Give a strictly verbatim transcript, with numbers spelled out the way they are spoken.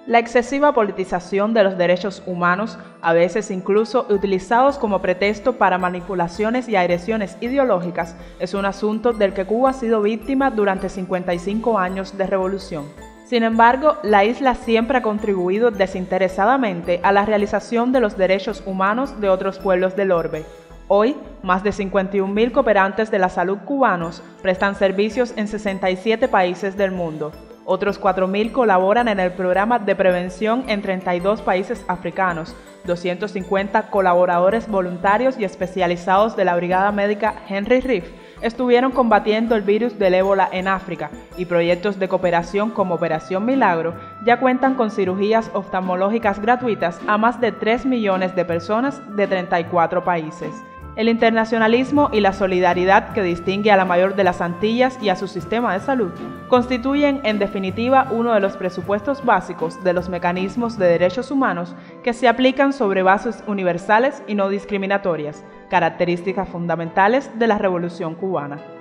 La excesiva politización de los derechos humanos, a veces incluso utilizados como pretexto para manipulaciones y agresiones ideológicas, es un asunto del que Cuba ha sido víctima durante cincuenta y cinco años de revolución. Sin embargo, la isla siempre ha contribuido desinteresadamente a la realización de los derechos humanos de otros pueblos del orbe. Hoy, más de cincuenta y un mil cooperantes de la salud cubanos prestan servicios en sesenta y siete países del mundo. Otros cuatro mil colaboran en el programa de prevención en treinta y dos países africanos, doscientos cincuenta colaboradores voluntarios y especializados de la Brigada Médica Henry Reeve estuvieron combatiendo el virus del ébola en África, y proyectos de cooperación como Operación Milagro ya cuentan con cirugías oftalmológicas gratuitas a más de tres millones de personas de treinta y cuatro países. El internacionalismo y la solidaridad que distingue a la mayor de las Antillas y a su sistema de salud constituyen, en definitiva, uno de los presupuestos básicos de los mecanismos de derechos humanos que se aplican sobre bases universales y no discriminatorias, características fundamentales de la Revolución cubana.